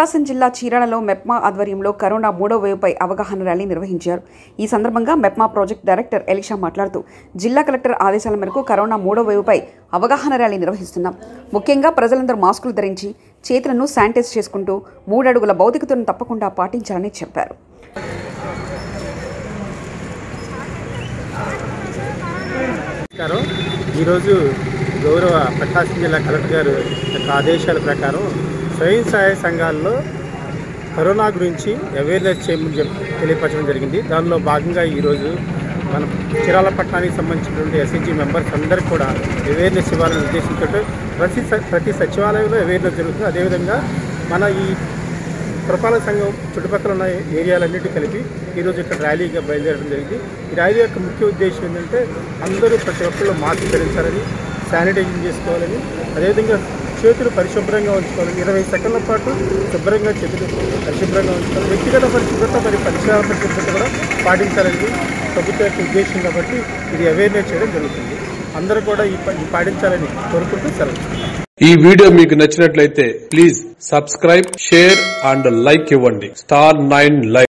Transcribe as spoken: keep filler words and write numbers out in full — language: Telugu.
ప్రకాశం జిల్లా చీరాలలో మెప్మా ఆధ్వర్యంలో కరోనా మూడో వేవ్పై అవగాహన ర్యాలీ నిర్వహించారు. ఈ సందర్భంగా మెప్మా ప్రాజెక్ట్ డైరెక్టర్ ఎలీషా మాట్లాడుతూ జిల్లా కలెక్టర్ ఆదేశాల మేరకు కరోనా మూడో వేవ్పై అవగాహన ర్యాలీ నిర్వహిస్తున్నాం. ముఖ్యంగా ప్రజలందరూ మాస్కులు ధరించి చేతులను శానిటైజ్ చేసుకుంటూ మూడడుగుల భౌతికతను తప్పకుండా పాటించాలని చెప్పారు. ఈరోజు గౌరవ ప్రకాశం జిల్లా కలెక్టర్ గారు యొక్క ఆదేశాల ప్రకారం స్వయం సహాయ సంఘాల్లో కరోనా గురించి అవేర్నెస్ చేయమని చెప్పి తెలియపరచడం జరిగింది. దానిలో భాగంగా ఈరోజు మన చీరాల పట్టణానికి సంబంధించినటువంటి ఎస్హెచ్జి మెంబర్స్ అందరికీ కూడా అవేర్నెస్ ఇవ్వాలనే ఉద్దేశంతో ప్రతి ప్రతి సచివాలయంలో అవేర్నెస్ జరుగుతుంది. అదేవిధంగా మన ఈ పురపాలక సంఘం చుట్టుపక్కల ఉన్న ఏరియాలన్నిటి కలిపి ఈరోజు ఇక్కడ ర్యాలీగా బయలుదేరడం జరిగింది. ఈ ర్యాలీ యొక్క ముఖ్య ఉద్దేశం ఏంటంటే అందరూ ప్రతి ఒక్కళ్ళు మాస్క్ ధరించాలని, శానిటైజింగ్ చేసుకోవాలని, అదేవిధంగా చేతులు పరిశుభ్రంగా ఉంచుకోవాలని, ఇరవై సెకండ్ల పాటు శుభ్రంగా చేతులు పరిశుభ్రంగా ఉంచుకోవాలి. వ్యక్తిగత పరిశుభ్రత మరియు పరిసర పరిశుభ్రత కూడా పాటించాలని ప్రభుత్వ యొక్క ఉద్దేశం కాబట్టి ఇది అవేర్నెస్ చేయడం జరుగుతుంది. అందరూ కూడా ఈ పాటించాలని కోరుకుంటూ సెలవు. ఈ వీడియో మీకు నచ్చినట్లయితే please subscribe, share and like ఇవ్వండి. Star nine like